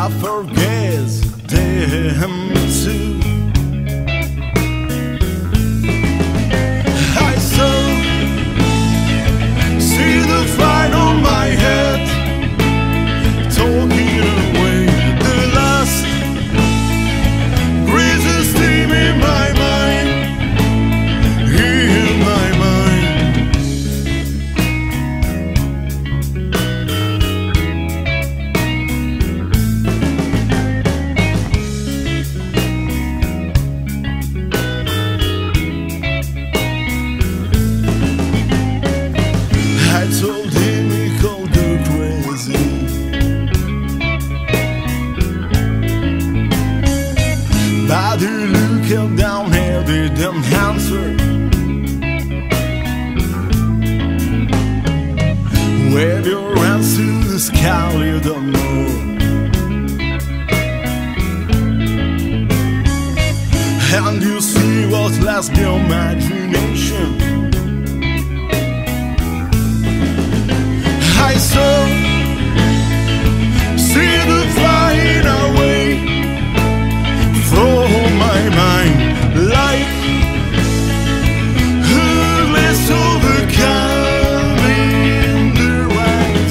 I forget them too. I see the fire on my head, talking away the last greasy steam in my mind, in my mind. I told him he called her crazy, but he looked down and didn't answer. Wave your hands to the sky, you don't know. And you see what's left your imagination. I see the flying away from my mind, like a little the coming the right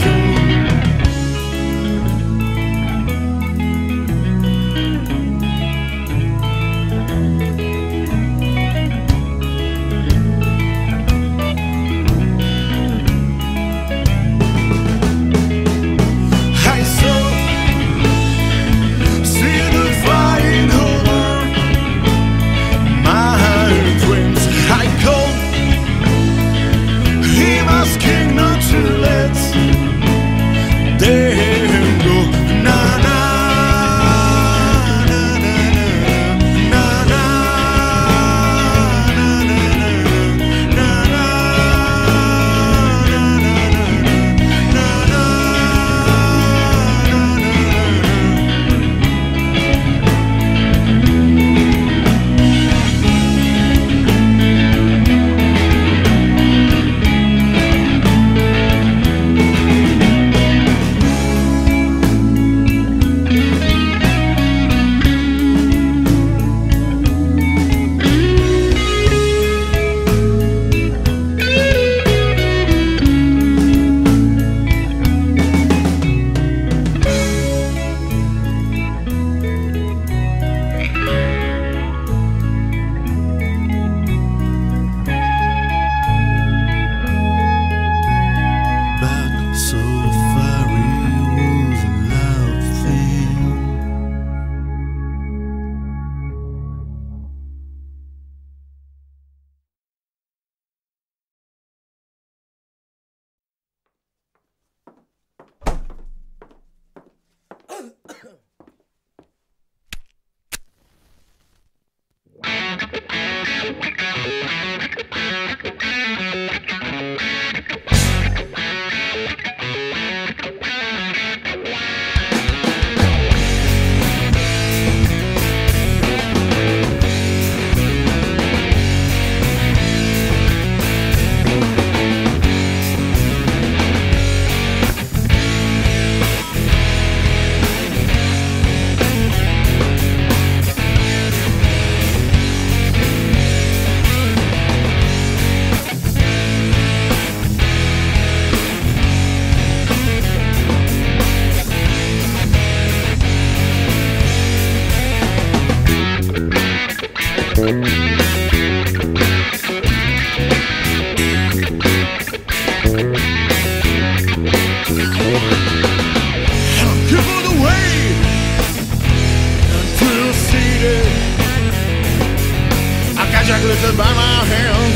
by my hand.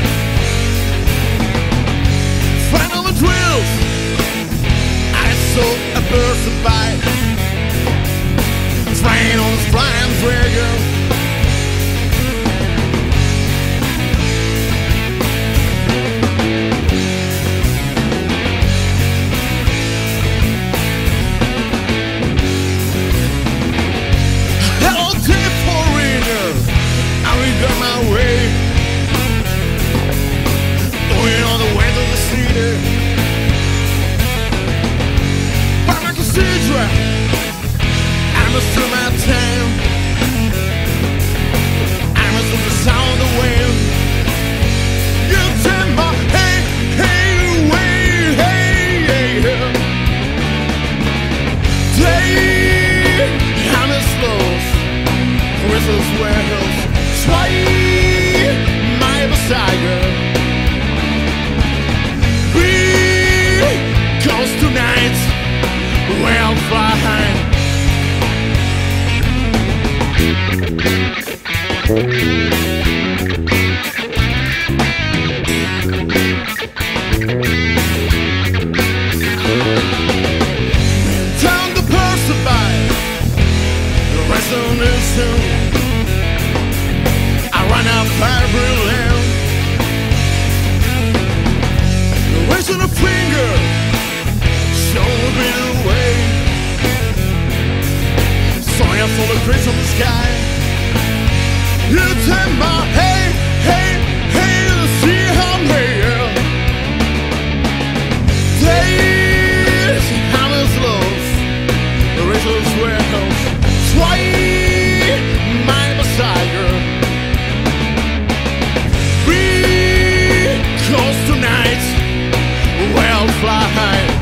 Final the twills, I saw a burst of bite. Train on the flying trigger. must do my time. I must do the sound of wind. You take my hey, hey, away, hey, hey, hey. Day, I'm as close. Whistles warehouse. Sway, my beside Cause tonight we'll fly high. Down the passerby, the resonation. I run out every land. The raising a finger. Show me the way. Soaring for the grace of the sky. You take my hey, hey, hey, to see how I'm here. Days I'm as lost. The razor's warehouse. Sway my Messiah. Because tonight we'll fly high.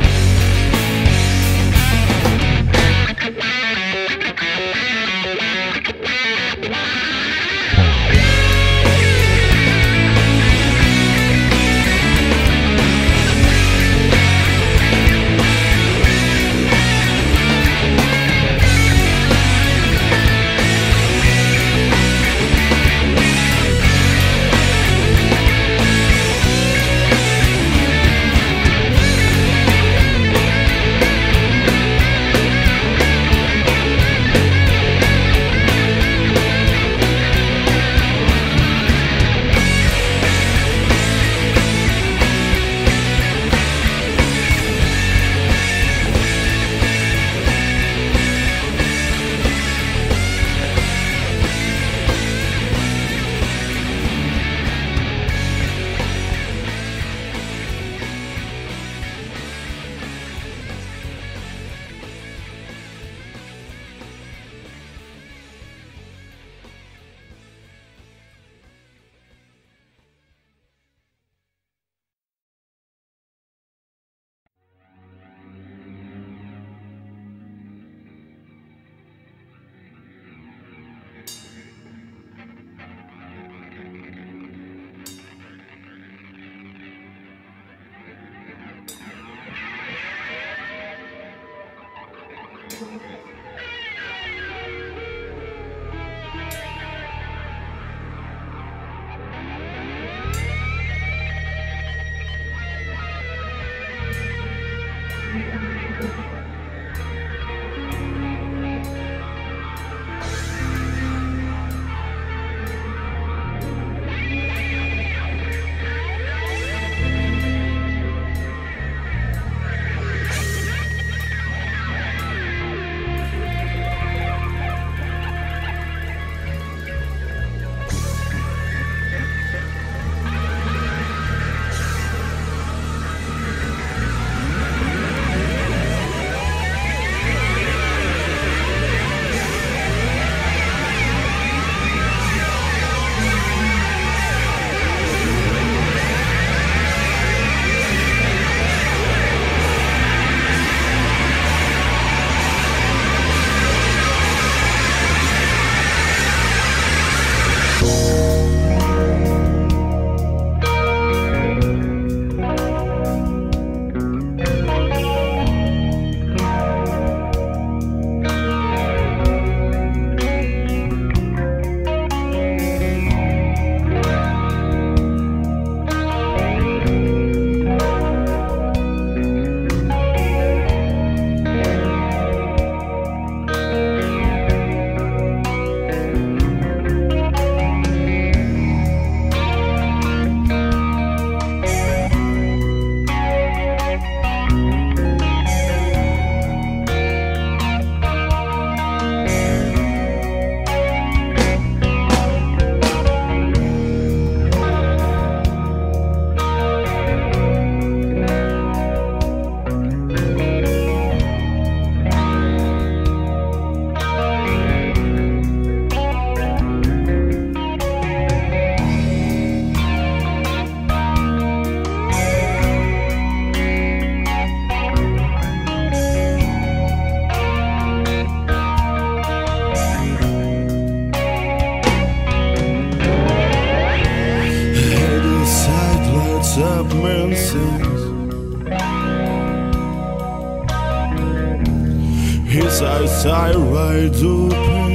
His eyes are wide open,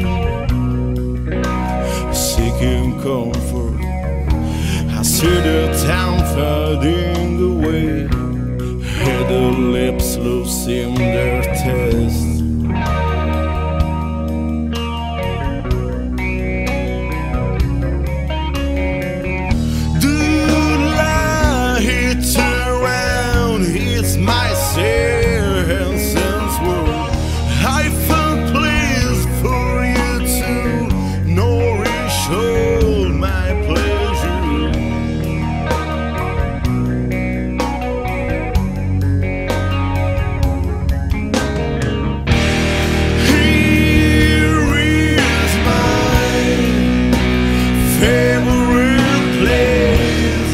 seeking comfort. I see the town fading away, hear the lips losing their taste. It's my sense world. I found place for you to nourish all my pleasure. Here is my favorite place.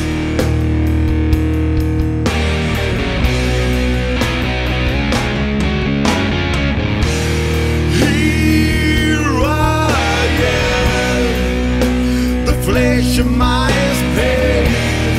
Flesh of my space.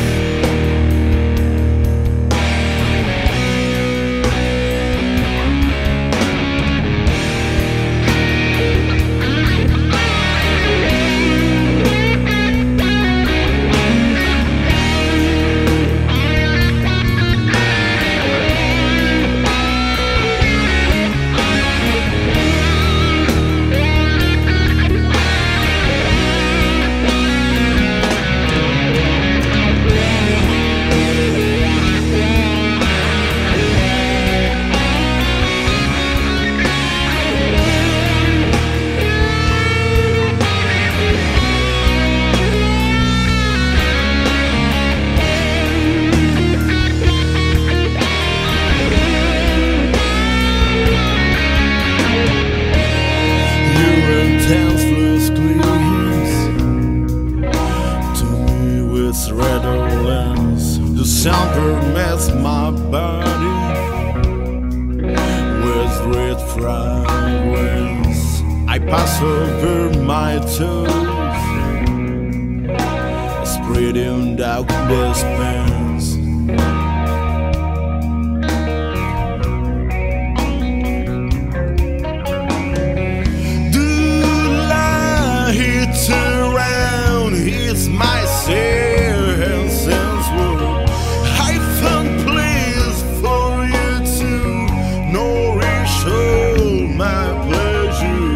Intense fluid gleams to me with redolence. The sound permeates my body with red fragrance. I pass over my toes, spreading out the spans. Around, it's my sense world. I found place for you to nourish all my pleasure.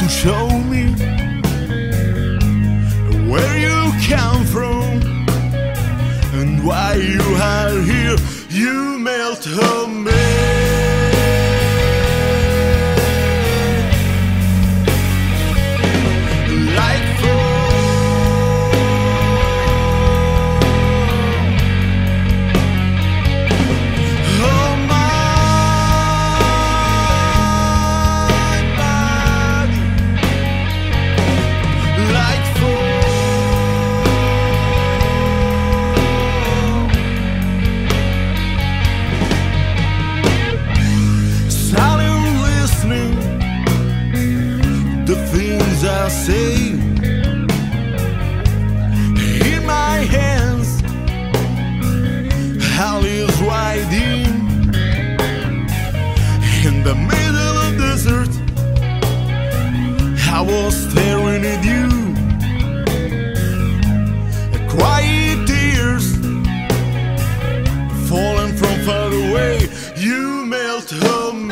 to show me where you come from and why you are here. You melt on me. I say in my hands, hell is riding in the middle of the desert. I was staring at you, quiet tears falling from far away. You melt on me.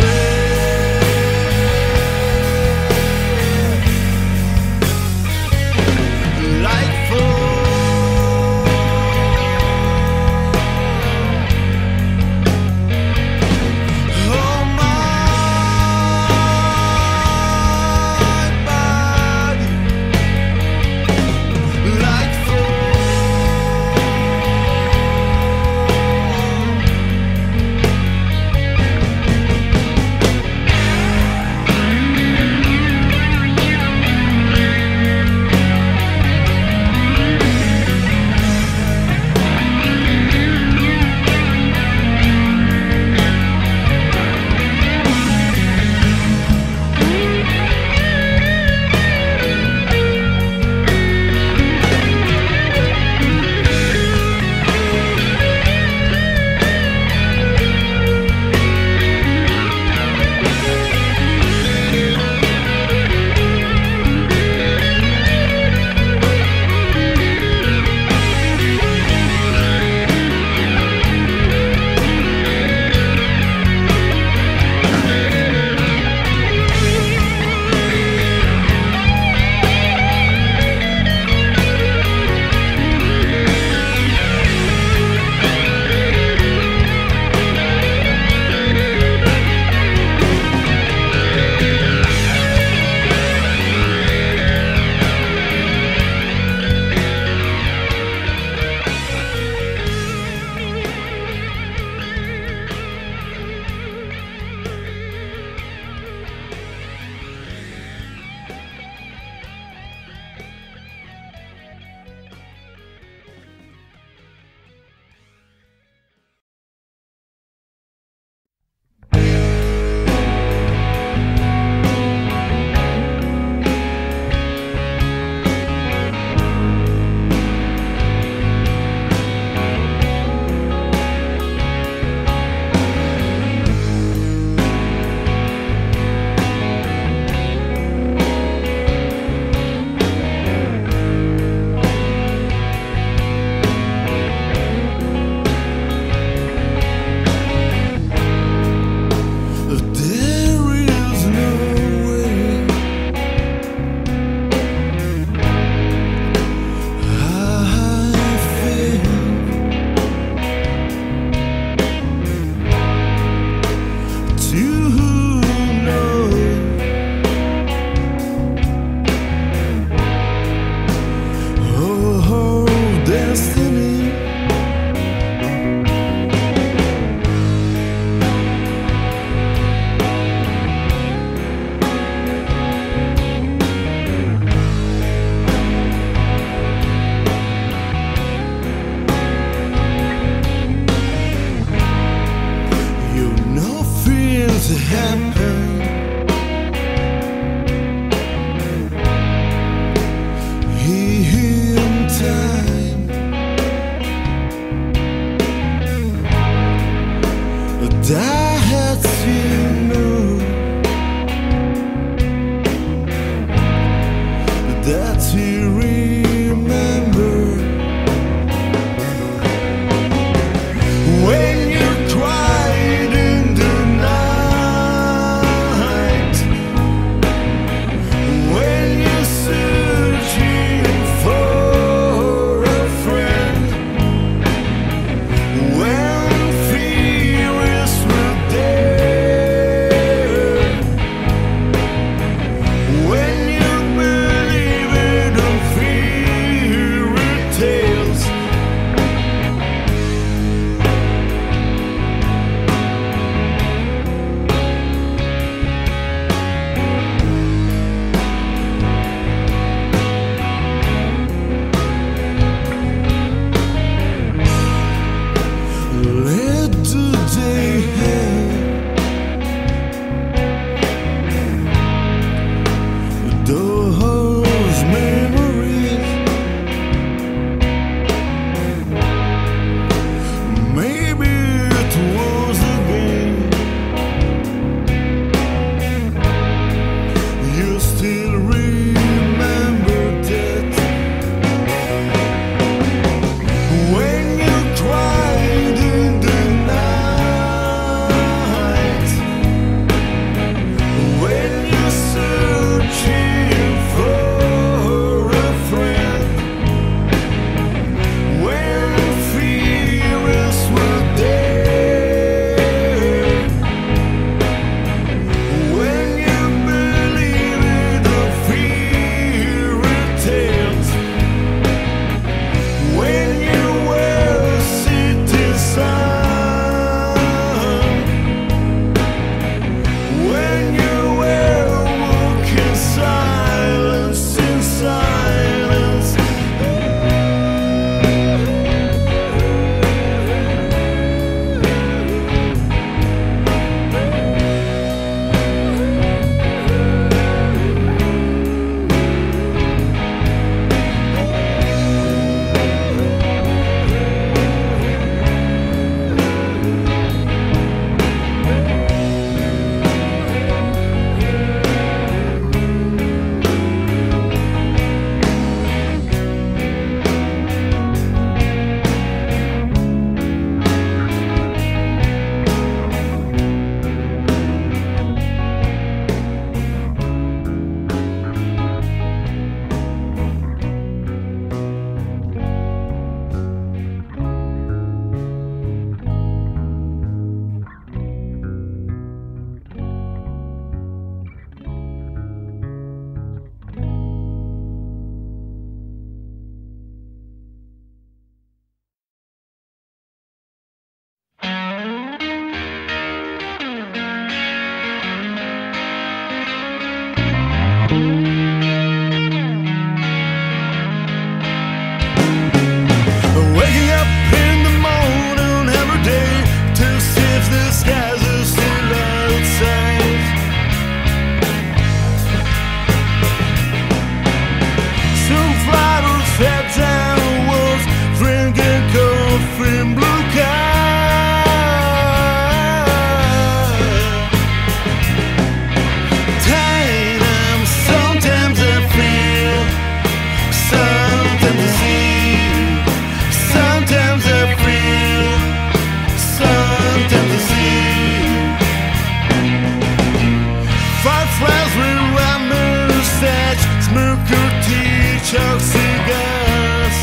choke cigars.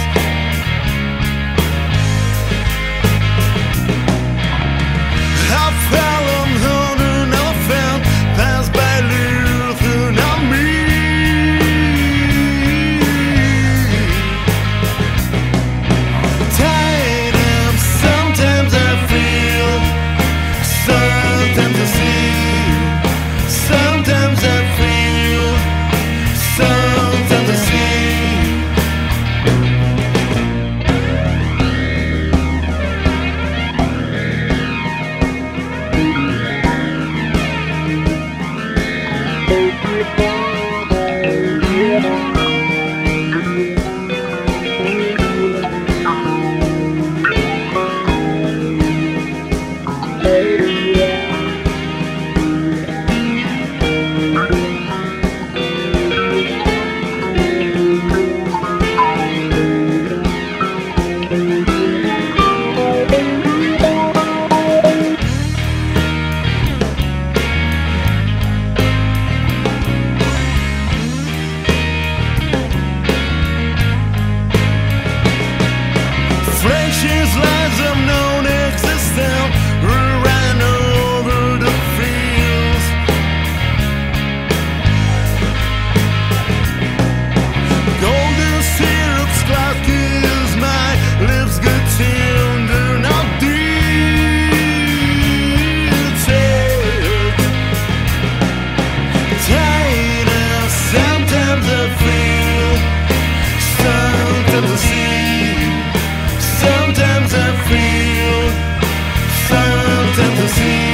I fell on an elephant, passed by Lutheran on me. Tied up, sometimes I feel, sometimes I see, sometimes I feel, sometimes I see. Friendships lies of non-existent ran over the fields. Golden syrup's clock is my lips good tender, not detailed. Tied up, sometimes I feel, sometimes I see. Sometimes I feel, sometimes I see.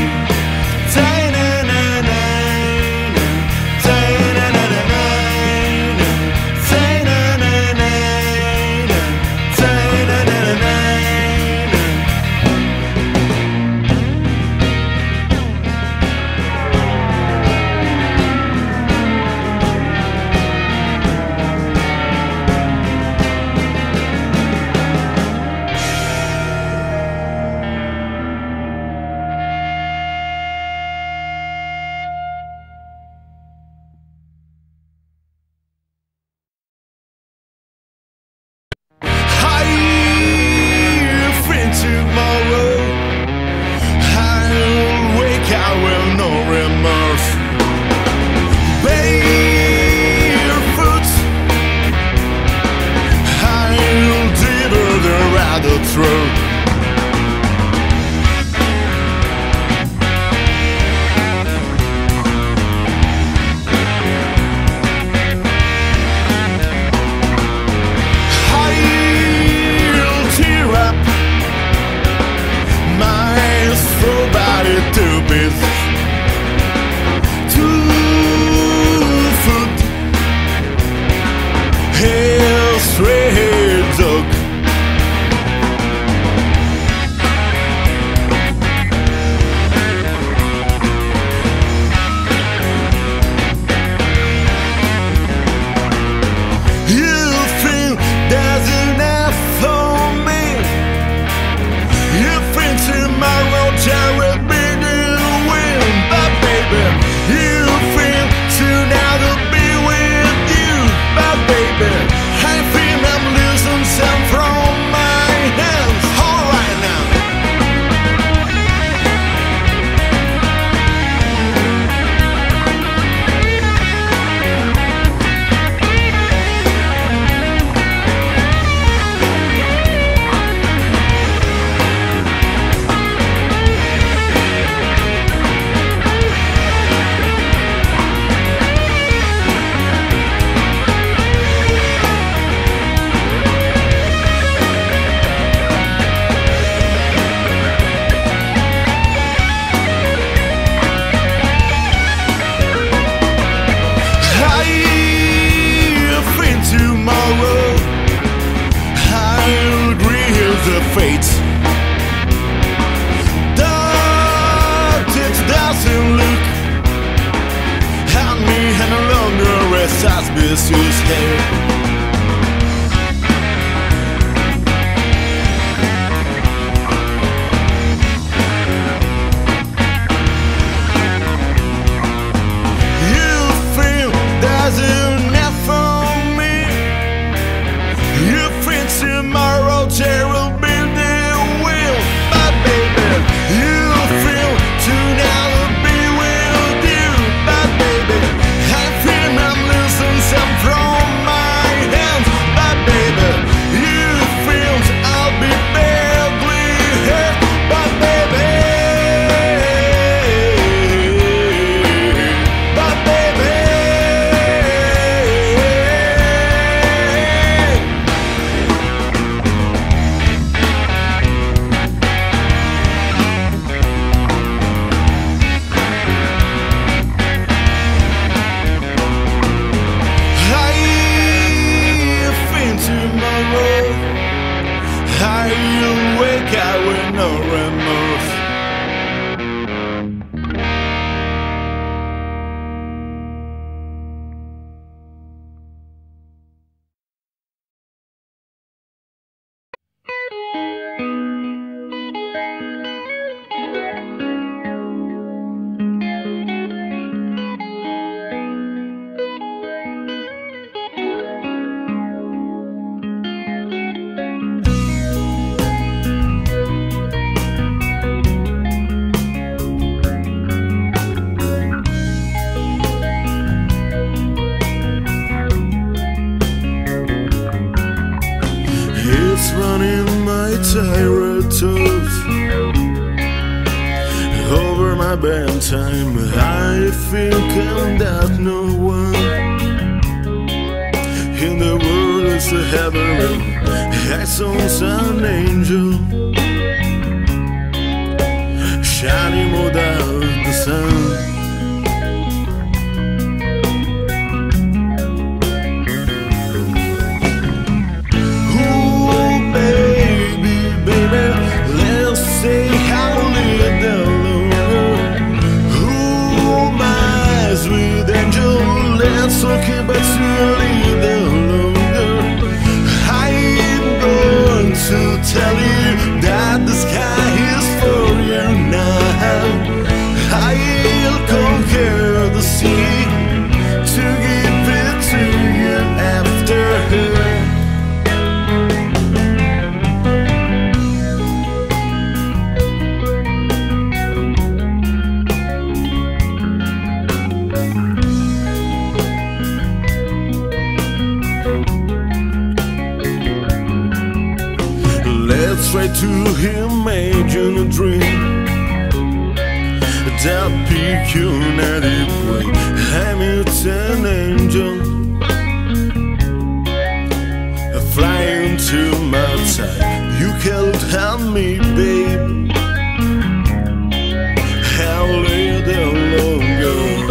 Suspicious hair. You feel there's enough for me. Triceratops over my bedtime. I think I'm that no one in the world is a heaven. I saw an angel shining without the sun. Okay, but surely the longer I'm going to tell you that the sky is for you now. I'll conquer the sea to give it to you after her. Let's try to imagine a dream that peculiar way. I met an angel flying to my side. You held on me, babe. How little longer.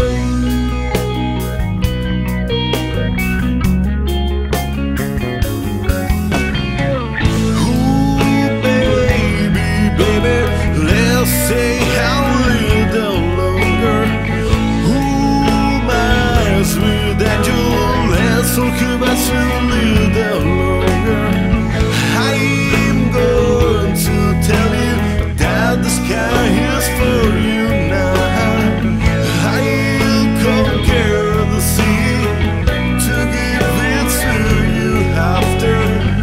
Say how little longer. Who am I without you? Let's talk about you little longer. I'm going to tell you that the sky is for you now. I'll conquer the sea to give it to you after.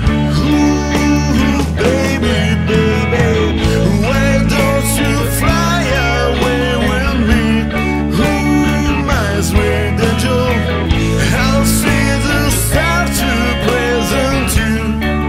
Ooh, baby, baby, why don't you fly away with me? Who minds with the joke? I'll see the star to present you.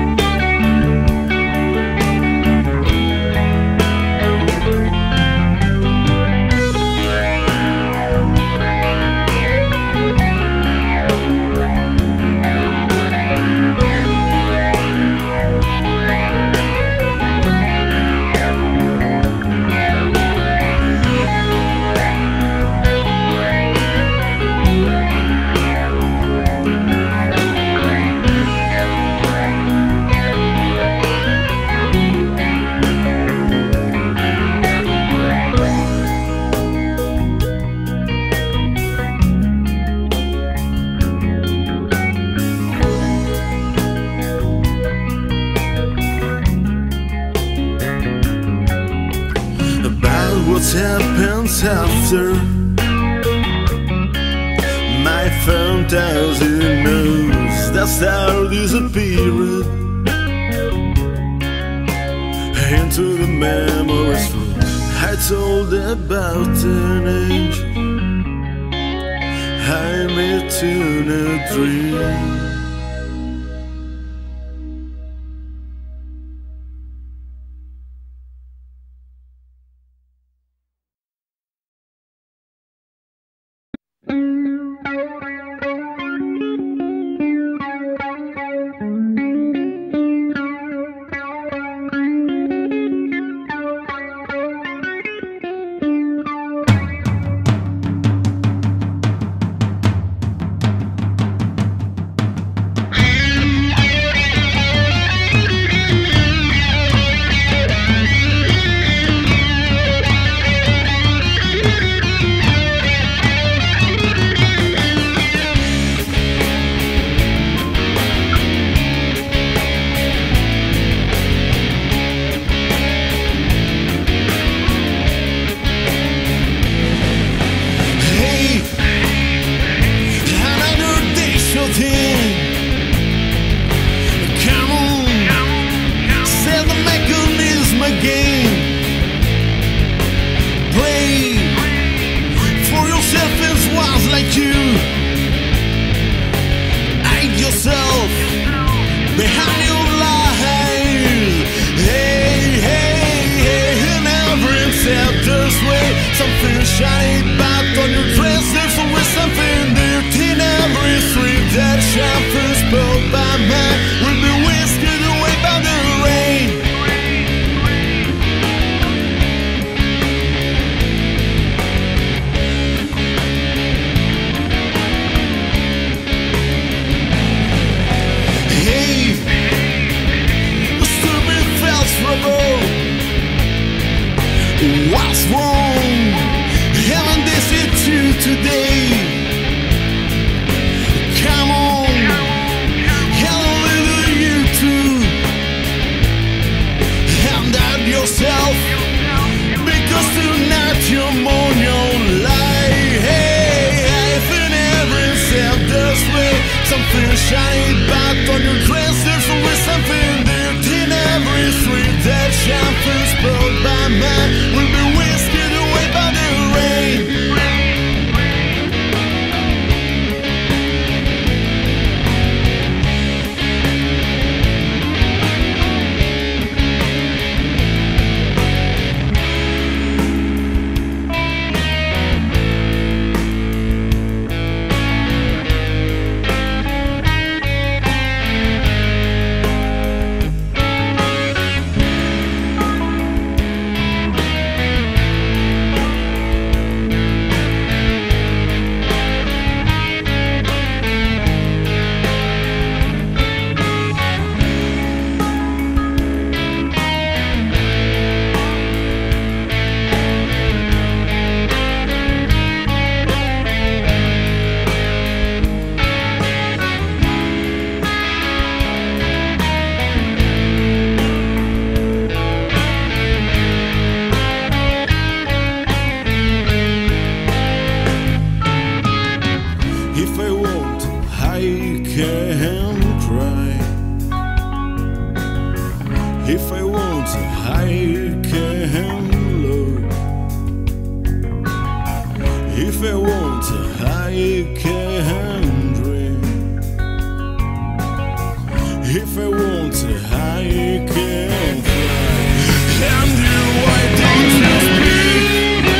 What happens after my fantasy knows that star disappeared into the memories room. I told about an angel I met in a dream. Behind your lies, hey. something shiny, but on your dress there's always something dirty in every street. That champagne spilled by man will be whisked away by the rain. Hey, stupid felt trouble. What's wrong? Haven't they said you today? Come on, hello little you too. Hand out yourself, because tonight you're on your life. Hey, I think every step this way. Something shiny, but on your dress there's always something dirty in every street. That champagne spilled by man will be whisked away by the rain. If I want, I can cry. If I want, I can love. If I want, I can dream. If I want, I can fly. And you, why don't you speak?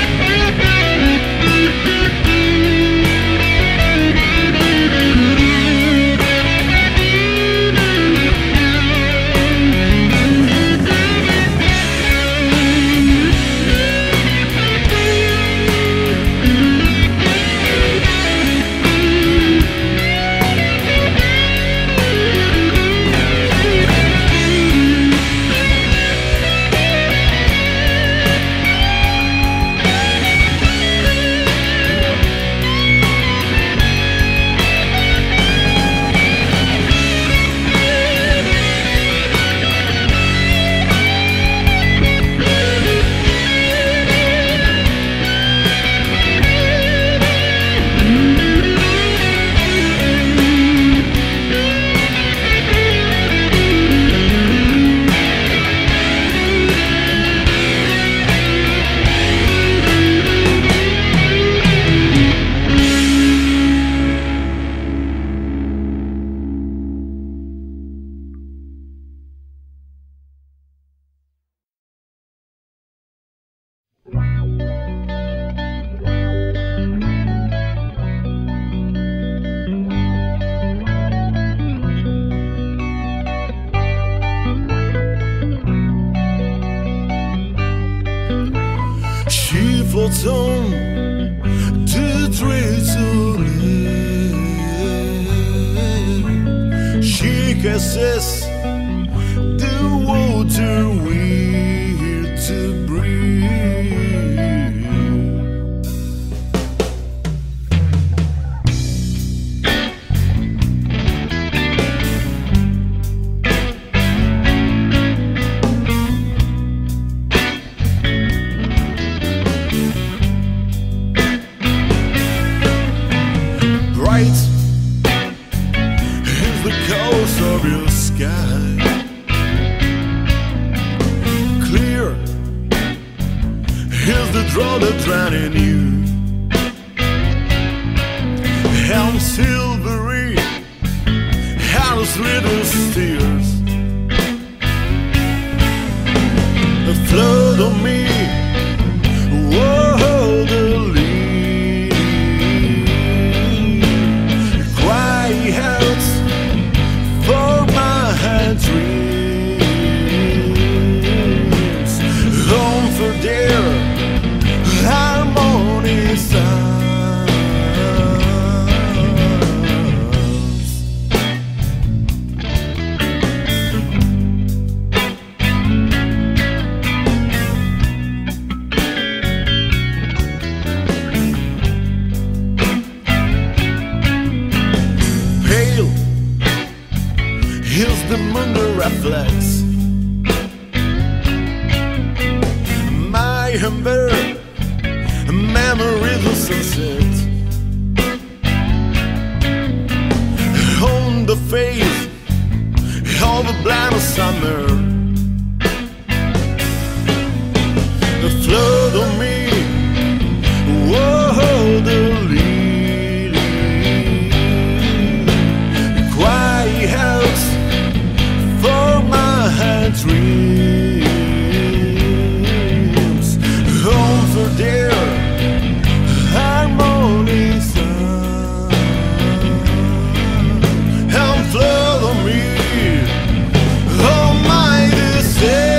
She floats on to the trails of life. She kisses the water we're to breathe. Bright is the coast of your sky, clear is the draw that's drowning you, and silvery are those little tears. A flood on me, whoa. the moon reflects my amber memories of sunset on the face of a blind summer. The flood on me, whoa, the lily quiet house for my dreams. Home for dear harmony sun, and flood on me, oh my desire.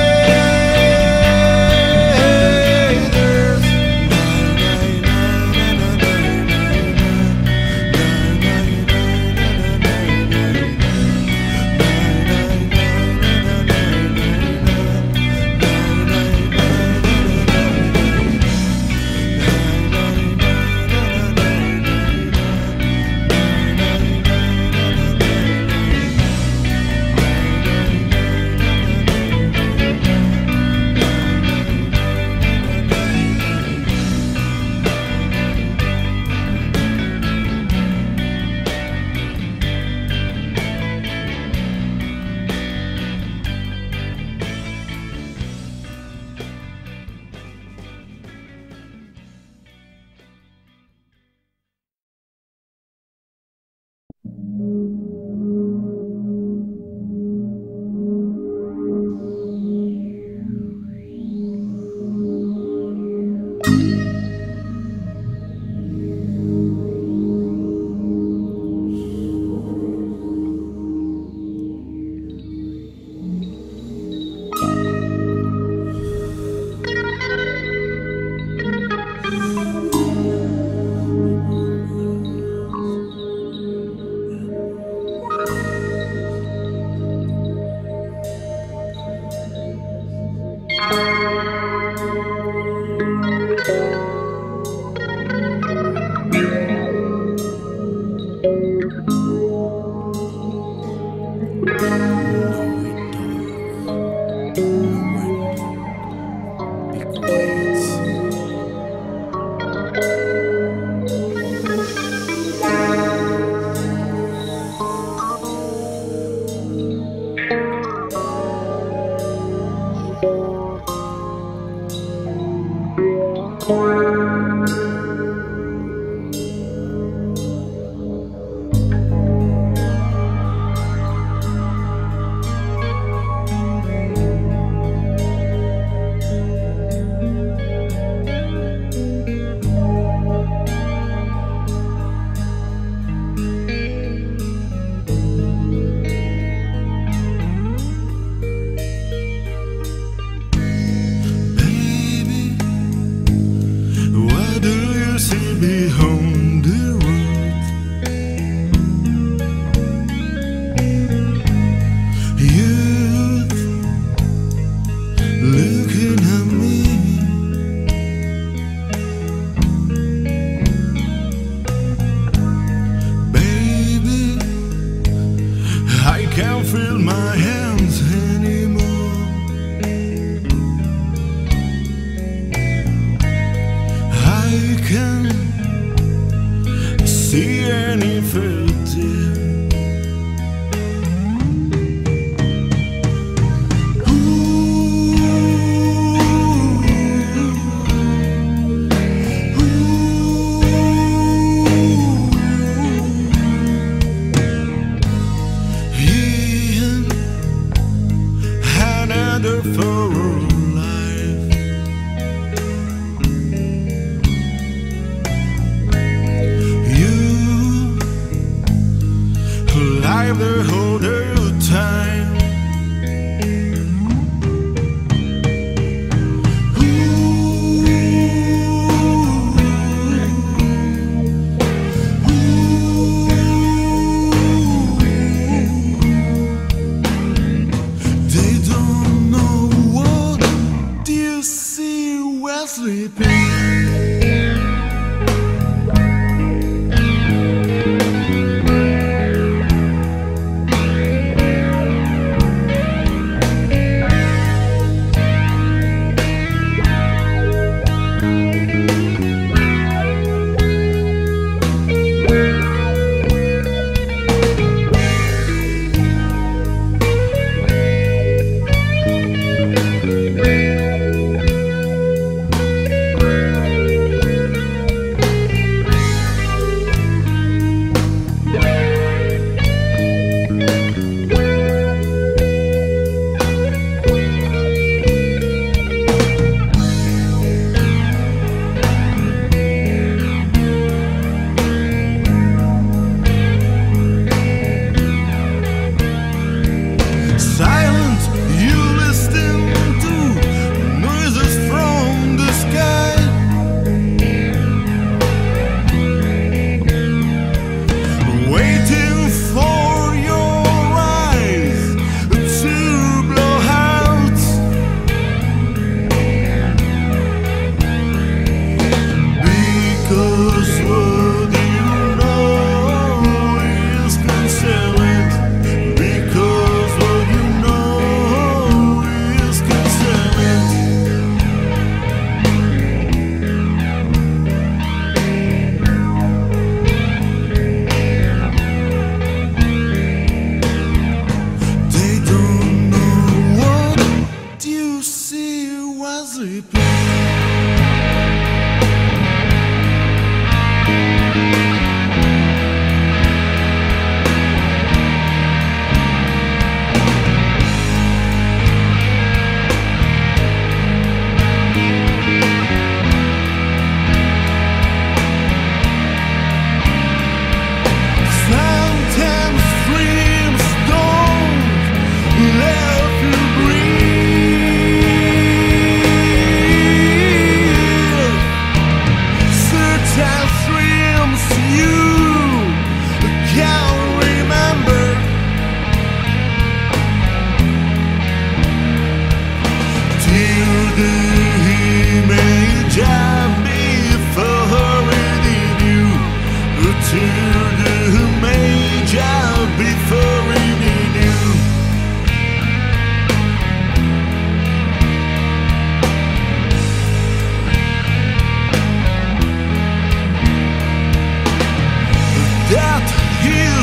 Behind the road, youth looking at me. Baby, I can't feel my hands anymore. I can't see any further. Another for life. You live the whole time. They don't know what you see while sleeping. that he